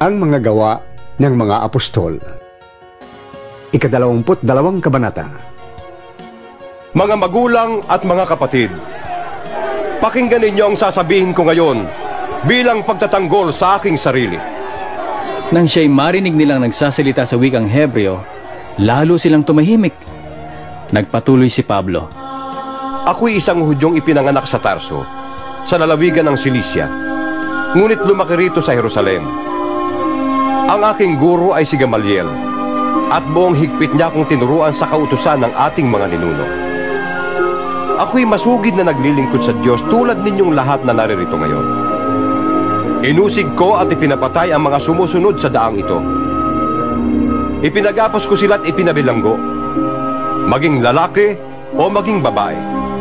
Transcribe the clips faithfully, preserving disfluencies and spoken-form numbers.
Ang mga gawa ng mga apostol. Ikadalawamput dalawang kabanata. Mga magulang at mga kapatid, pakinggan ninyo ang sasabihin ko ngayon bilang pagtatanggol sa aking sarili. Nang siya'y marinig nilang nagsasalita sa wikang Hebreo, lalo silang tumahimik. Nagpatuloy si Pablo. Ako'y isang Hudyong ipinanganak sa Tarso, sa lalawigan ng Cilicia, ngunit lumaki rito sa Jerusalem. Ang aking guro ay si Gamaliel, at buong higpit niya akong tinuruan sa kautusan ng ating mga ninuno. Ako'y masugid na naglilingkod sa Diyos tulad ninyong lahat na naririto ngayon. Inusig ko at ipinapatay ang mga sumusunod sa daang ito. Ipinagapos ko sila at ipinabilanggo, maging lalaki o maging babae.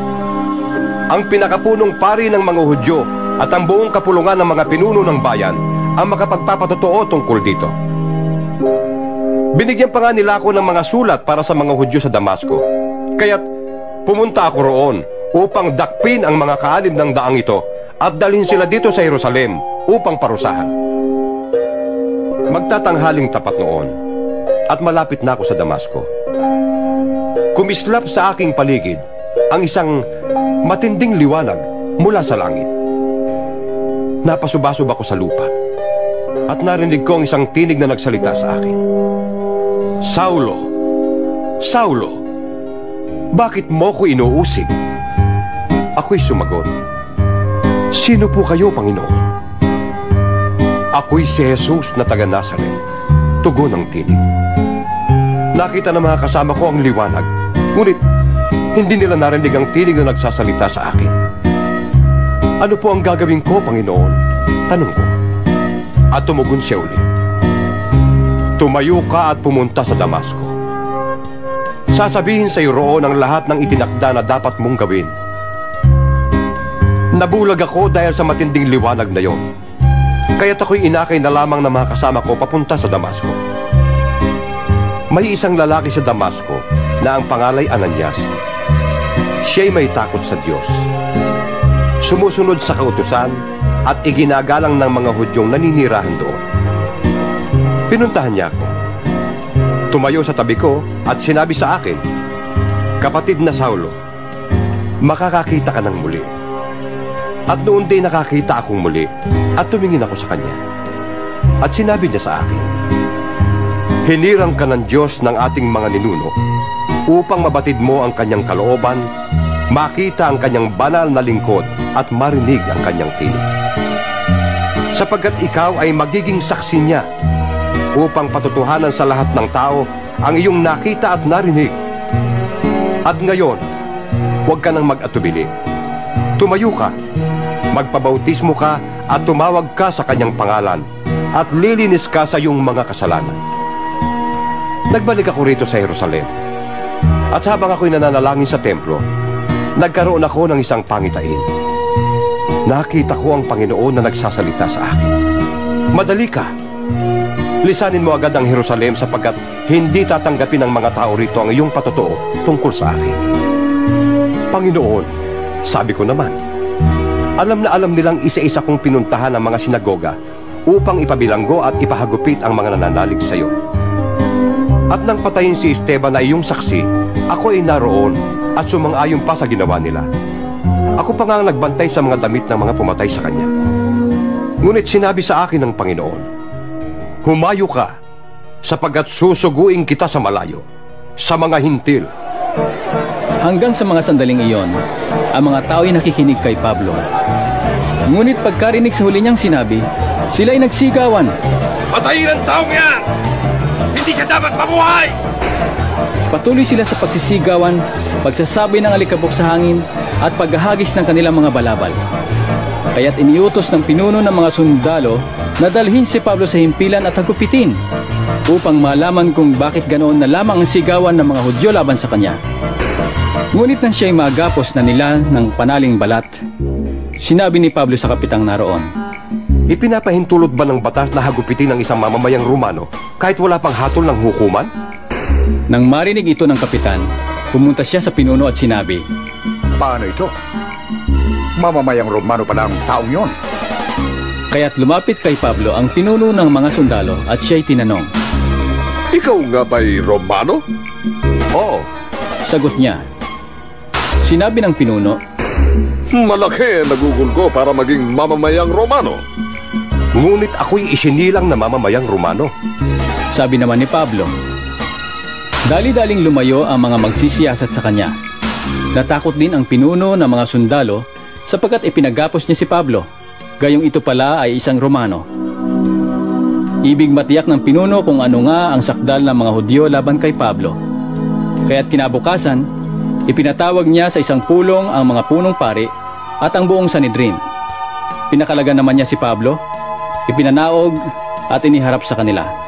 Ang pinakapunong pari ng mga Hudyo at ang buong kapulungan ng mga pinuno ng bayan ang makapagpapatotoo tungkol dito. Binigyan pa nga nila ako ng mga sulat para sa mga Hudyo sa Damasco. Kaya't pumunta ako roon upang dakpin ang mga kaalib ng daang ito at dalhin sila dito sa Jerusalem upang parusahan. Magtatanghaling tapat noon at malapit na ako sa Damasco. Kumislap sa aking paligid ang isang matinding liwanag mula sa langit. Napasubasub ako sa lupa at narinig ko ang isang tinig na nagsalita sa akin. Saulo, Saulo, bakit mo ko inuusig? Ako'y sumagot, sino po kayo, Panginoon? Ako'y si Jesus na taga Nazaret, tugon ng tinig. Nakita ng mga kasama ko ang liwanag, ngunit hindi nila narinig ang tinig na nagsasalita sa akin. Ano po ang gagawin ko, Panginoon? Tanong ko. At tumugon siya ulit. Tumayo ka at pumunta sa Damasco. Sasabihin sa iyo roon ang lahat ng itinakda na dapat mong gawin. Nabulag ako dahil sa matinding liwanag na yon. Kaya't ako'y inakay na lamang ng mga kasama ko papunta sa Damasco. May isang lalaki sa Damasco na ang pangalay Ananias. Siya'y may takot sa Diyos. Sumusunod sa kautusan at iginagalang ng mga Hudyong naninirahan doon. Pinuntahan niya ako. Tumayo sa tabi ko at sinabi sa akin, kapatid na Saulo, makakakita ka ng muli. At noon din nakakita akong muli at tumingin ako sa kanya. At sinabi niya sa akin, hinirang ka ng Diyos ng ating mga ninuno upang mabatid mo ang kanyang kalooban, makita ang kanyang banal na lingkod at marinig ang kanyang tinig. Sapagkat ikaw ay magiging saksi niya upang patutuhanan sa lahat ng tao ang iyong nakita at narinig. At ngayon, huwag ka nang mag-atubili. Tumayo ka, magpabautismo ka at tumawag ka sa kanyang pangalan at lilinis ka sa iyong mga kasalanan. Nagbalik ako rito sa Jerusalem. At habang ako'y nananalangin sa templo, nagkaroon ako ng isang pangitain. Nakita ko ang Panginoon na nagsasalita sa akin. Madali ka. Lisanin mo agad ang Jerusalem sapagkat hindi tatanggapin ng mga tao rito ang iyong patotoo tungkol sa akin. Panginoon, sabi ko naman, alam na alam nilang isa-isa kong pinuntahan ang mga sinagoga upang ipabilanggo at ipahagupit ang mga nananalig sa iyo. At nang patayin si Esteban na iyong saksi, ako ay naroon at sumang-ayon pa sa ginawa nila. Ako pa nga ang nagbantay sa mga damit ng mga pumatay sa kanya. Ngunit sinabi sa akin ng Panginoon, humayo ka, sapagkat susuguin kita sa malayo, sa mga hintil. Hanggang sa mga sandaling iyon, ang mga tao ay nakikinig kay Pablo. Ngunit pagkarinig sa huli niyang sinabi, sila ay nagsigawan. Patayin ang taong yan! Hindi siya dapat mabuhay! Patuloy sila sa pagsisigawan, pagsasabi ng alikabok sa hangin, at paghahagis ng kanilang mga balabal. Kaya't iniutos ng pinuno ng mga sundalo na dalhin si Pablo sa himpilan at hagupitin upang malaman kung bakit ganoon na lamang ang sigawan ng mga Hudyo laban sa kanya. Ngunit nang siya'y magapos na nila ng panaling balat, sinabi ni Pablo sa kapitang naroon, ipinapahintulot ba ng batas na hagupitin ng isang mamamayang Romano kahit wala pang hatol ng hukuman? Nang marinig ito ng kapitan, pumunta siya sa pinuno at sinabi, paano ito? Mamamayang Romano pala ang taong yon. Kaya't lumapit kay Pablo ang pinuno ng mga sundalo at siya'y tinanong. Ikaw nga ba'y Romano? Oo, Sagot niya. Sinabi ng pinuno, Malaki ang nagugol ko para maging mamamayang Romano. ngunit ako'y isinilang na mamamayang Romano. sabi naman ni Pablo. Dali-daling lumayo ang mga magsisiyasat sa kanya. Natakot din ang pinuno ng mga sundalo sapagkat ipinagapos niya si Pablo, gayong ito pala ay isang Romano. Ibig matiyak ng pinuno kung ano nga ang sakdal ng mga Hudyo laban kay Pablo. Kaya't kinabukasan, ipinatawag niya sa isang pulong ang mga punong pari at ang buong Sanhedrin. Pinakalagan naman niya si Pablo, ipinanaog at iniharap sa kanila.